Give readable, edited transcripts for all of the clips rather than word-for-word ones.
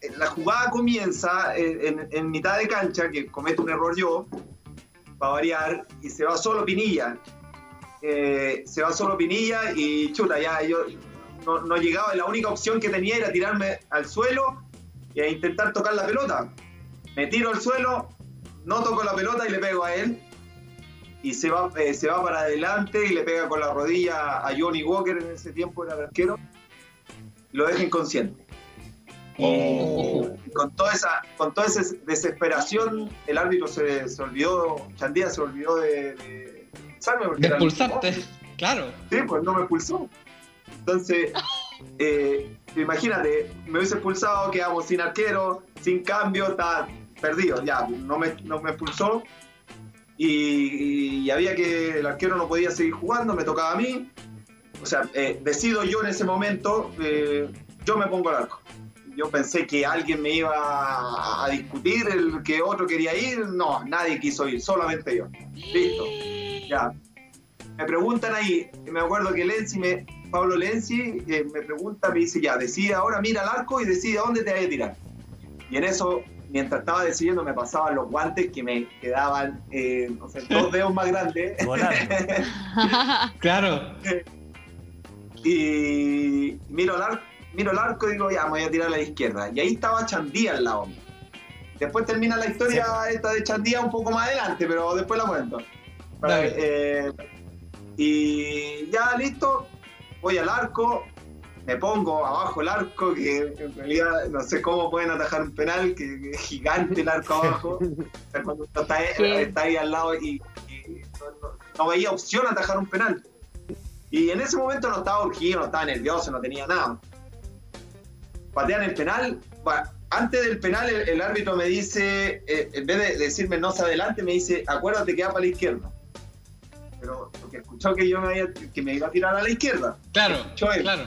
la jugada comienza en mitad de cancha, que cometo un error yo, para variar, y se va solo Pinilla. Y chuta, ya yo no llegaba, la única opción que tenía era tirarme al suelo e intentar tocar la pelota. Me tiro al suelo, no toco la pelota y le pego a él. Y se va para adelante y le pega con la rodilla a Johnny Walker, en ese tiempo era el arquero. Lo deja inconsciente. Con toda esa desesperación, el árbitro se olvidó, Chandía se olvidó de expulsarme. De expulsarte, claro. Sí, pues no me expulsó. Entonces, imagínate, me hubiese expulsado, quedamos sin arquero, sin cambio, estaba perdido. Ya, no me expulsó. Y había que, el arquero no podía seguir jugando, me tocaba a mí. O sea, decido yo en ese momento, yo me pongo al arco. Yo pensé que alguien me iba a discutir, el que otro quería ir. No, nadie quiso ir, solamente yo. Listo, ya. Me preguntan ahí, me acuerdo que Pablo Lenzi me pregunta, me dice, ya, decide ahora, mira al arco y decide a dónde te vas a tirar. Y en eso, mientras estaba decidiendo, me pasaban los guantes que me quedaban, no sé, 2 dedos más grandes. Claro. Y miro el arco y digo, ya, me voy a tirar a la izquierda. Y ahí estaba Chandía al lado mío. Después termina la historia esta de Chandía un poco más adelante, pero después la cuento. Y ya listo, voy al arco, me pongo abajo el arco, que en realidad no sé cómo pueden atajar un penal, que es gigante el arco abajo. Cuando está ahí al lado y no veía opción a atajar un penal. Y en ese momento no estaba urgido, no estaba nervioso, no tenía nada. Patean el penal. Bueno, antes del penal el árbitro me dice, en vez de decirme no se adelante, me dice, acuérdate que va para la izquierda. Pero porque escuchó que que me iba a tirar a la izquierda. Claro, claro.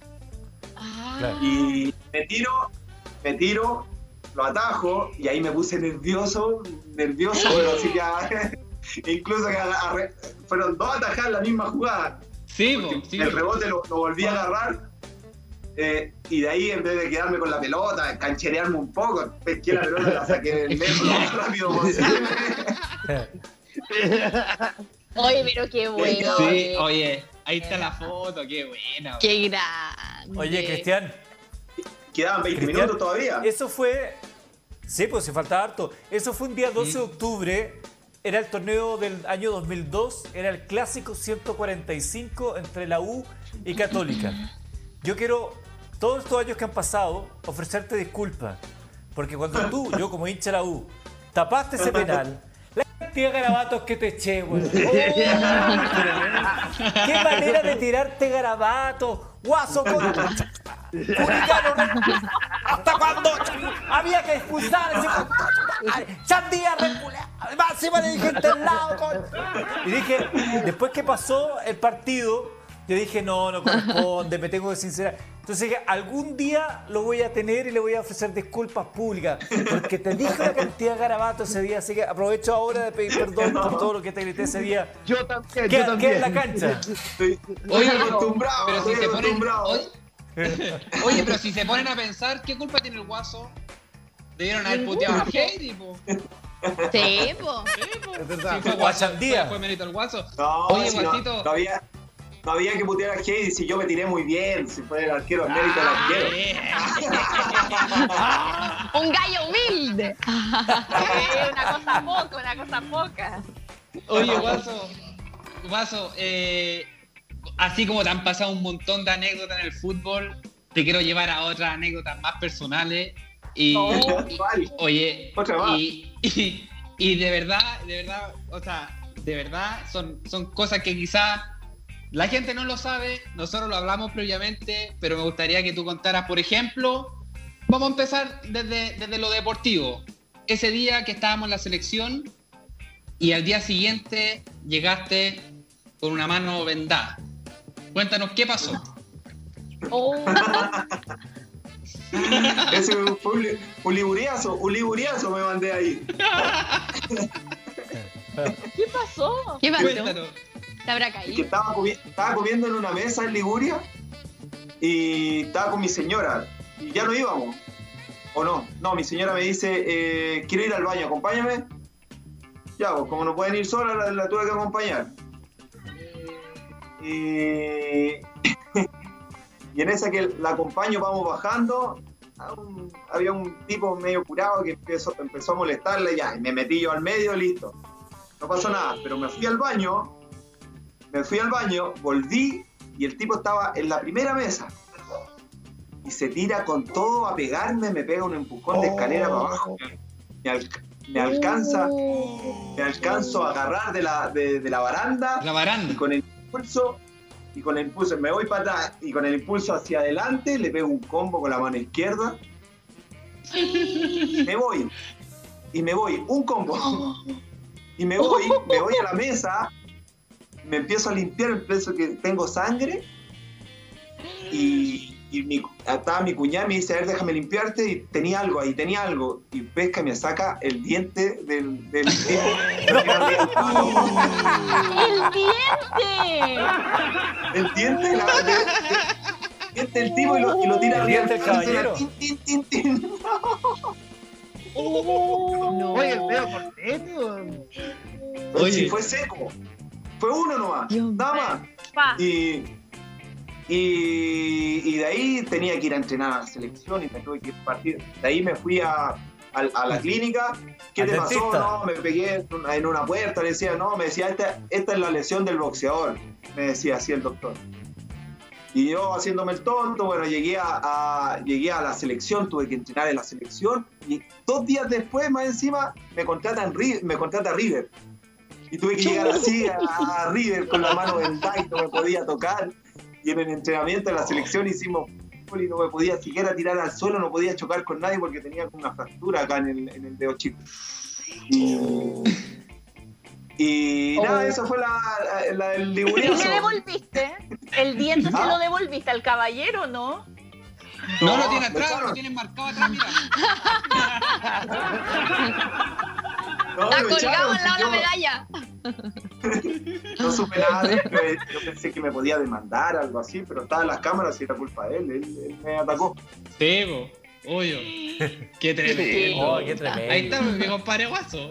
Y me tiro, lo atajo, y ahí me puse nervioso, pero así que incluso que fueron 2 atajadas en la misma jugada. Sí, el rebote lo volví a agarrar, y de ahí, en vez de quedarme con la pelota, cancherearme un poco, pesqué la pelota y la saqué del medio lo más rápido posible. Oye, pero qué bueno. Sí, oye, ahí está la foto, qué buena. Qué grande. Oye, Cristian. Quedaban 20 minutos todavía. Eso fue... Sí, pues se faltaba harto. Eso fue un día 12 de octubre. Era el torneo del año 2002. Era el clásico 145 entre la U y Católica. Yo quiero, todos estos años que han pasado, ofrecerte disculpas. Porque cuando yo como hincha de la U, tapaste ese penal... La cantidad de garabatos que te eché, güey. ¡Qué manera de tirarte garabatos! ¡Guaso con... Curicano! ¿Hasta cuándo había que expulsar ese... Chandía reculea! Máxima le dije al lado. Y dije, después que pasó el partido, yo dije, no corresponde, me tengo que sincerar. Entonces dije, algún día lo voy a tener y le voy a ofrecer disculpas públicas, porque te dije una cantidad de garabatos ese día, así que aprovecho ahora de pedir perdón por todo lo que te grité ese día. Yo también. ¿Qué en la cancha? Estoy acostumbrado, pero si se ponen, acostumbrado. Oye, pero si se ponen a pensar, ¿qué culpa tiene el Guaso? Debieron haber puteado a Heidi, po. Sí, po. Es verdad. Si fue Guachandía. fue mérito al Guaso. No, Oye, si Guasito. no había que putear a Heidi, si yo me tiré muy bien, si fue el arquero, el mérito del arquero. Un gallo humilde. Una cosa poca. Oye, Guaso, así como te han pasado un montón de anécdotas en el fútbol, te quiero llevar a otras anécdotas más personales. Oye, y de verdad, o sea, de verdad son cosas que quizás la gente no lo sabe, nosotros lo hablamos previamente, pero me gustaría que tú contaras, por ejemplo, vamos a empezar desde lo deportivo. Ese día que estábamos en la selección y al día siguiente llegaste con una mano vendada. Cuéntanos qué pasó. Ese fue un liburiazo me mandé ahí. ¿Qué pasó? Cuéntanos. ¿Te habrá Es que caído? estaba comiendo en una mesa en Liguria y estaba con mi señora y ya no íbamos. o no, mi señora me dice, quiero ir al baño, acompáñame. Ya, pues como no pueden ir sola, la tuve que acompañar. Y en esa que la acompaño, vamos bajando, había un tipo medio curado que empezó a molestarle, ya, y me metí yo al medio, listo. No pasó nada, pero me fui al baño, volví, y el tipo estaba en la primera mesa. Y se tira con todo a pegarme, me pega un empujón de escalera para abajo. Me alcanzo a agarrar de la baranda. La baranda. Y con el impulso me voy para atrás y con el impulso hacia adelante le pego un combo con la mano izquierda. Me voy, un combo. Y me voy a la mesa, me empiezo a limpiar, empiezo que tengo sangre y estaba mi cuñada, me dice, a ver, déjame limpiarte, y tenía algo, y pesca y me saca el diente del tipo. ¡El diente! El diente del tipo y lo tira el diente del caballero. Tin. No. Oye, el dedo cortito. Oye. Sí, fue seco. Fue uno nomás, Dios nada más. Pa. Y de ahí tenía que ir a entrenar a la selección y me tuve que partir. De ahí me fui a la clínica. ¿Qué ¿Al te pasó? dentista? No, me pegué en una puerta. Le decía, no, me decía, esta es la lesión del boxeador. Me decía así el doctor. Y yo haciéndome el tonto, bueno, llegué a la selección, tuve que entrenar en la selección. Y 2 días después, más encima, me contrata River. Y tuve que llegar así a River con la mano vendada y no me podía tocar. Y en el entrenamiento de la selección hicimos fútbol y no me podía siquiera tirar al suelo, no podía chocar con nadie porque tenía una fractura acá en el dedo chico. Y nada, eso fue la del ¿Y liguriazo. qué devolviste? ¿El diente se lo devolviste al caballero, no? No, lo tiene me atrás, echaron. lo tiene marcado atrás, mira. No, Está me colgado echaron, al lado de yo la medalla. no supe nada de él, yo pensé que me podía demandar, algo así, pero estaba en las cámaras y era culpa de él me atacó. Sí, po. Obvio. Qué tremendo. Oh, qué tremendo. Ahí está mi compadre Guaso.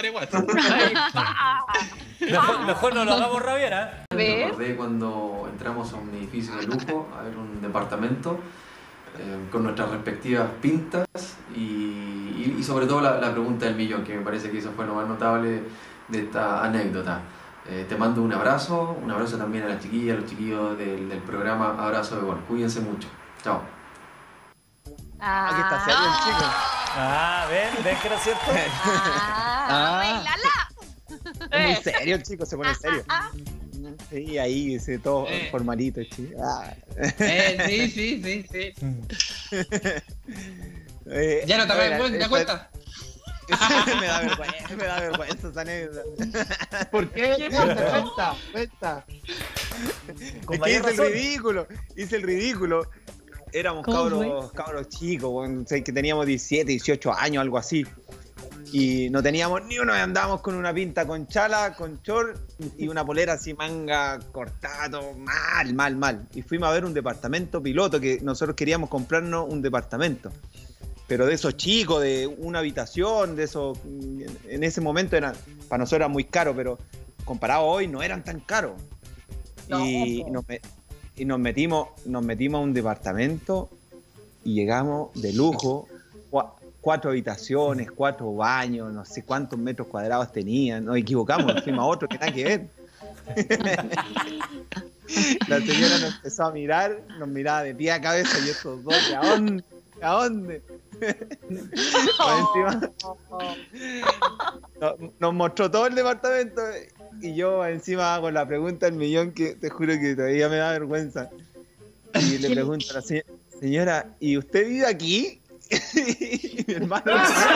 Mejor no lo hagamos rabiar, ¿eh? A ver. Me acordé cuando entramos a un edificio de lujo, a ver un departamento, con nuestras respectivas pintas y sobre todo la pregunta del millón, que me parece que eso fue lo más notable de esta anécdota. Te mando un abrazo también a las chiquillas, a los chiquillos del programa Abrazo de Gol. Cuídense mucho. Chao. Aquí está serio el chico. Ah, ven que era cierto. ¡Bailala! Es muy serio el chico, se pone serio. Sí, ahí, todo formalito, chico. Sí. Ya no te das cuenta. Me da vergüenza esa anécdota. ¿Por qué? Cuenta. Con Es que mayor razón. hice el ridículo. Éramos cabros chicos, bueno, sé que teníamos 17, 18 años, algo así. Y no teníamos ni uno, andábamos con una pinta con chala, con short y una polera así manga cortada, todo mal. Y fuimos a ver un departamento piloto, que nosotros queríamos comprarnos un departamento. Pero de esos chicos, de una habitación, de esos, en ese momento para nosotros era muy caro, pero comparado a hoy no eran tan caros. Y nos metimos a un departamento y llegamos de lujo, 4 habitaciones, 4 baños, no sé cuántos metros cuadrados tenían, nos equivocamos, nos fuimos a otro que nada que ver. La señora nos empezó a mirar, nos miraba de pie a cabeza y estos dos, ¿a dónde? Encima, nos mostró todo el departamento y yo encima con la pregunta del millón que te juro que todavía me da vergüenza. Y le pregunto a la señora, ¿y usted vive aquí? Y mi hermano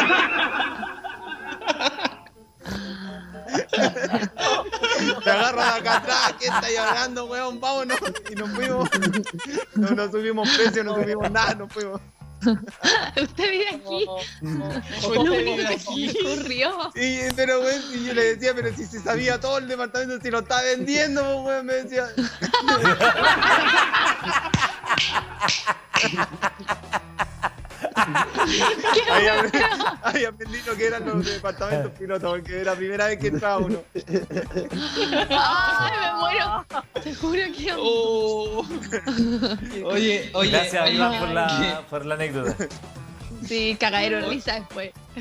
me agarra de acá atrás, ¿qué está llorando, weón? Vámonos. Y nos fuimos. No subimos precio, no subimos nada, nos fuimos. Usted vive aquí. ¿Qué ocurrió? Sí, pero weón, y yo le decía, pero si se sabía todo el departamento, si lo está vendiendo, weón, me decía. Ahí aprendí lo que eran los departamentos pilotos, porque era la primera vez que entraba uno. ¡Ay, me muero! Te juro que... Oh. Oye, Gracias, oye, Iván, por la anécdota. Sí, cagadero de risa después.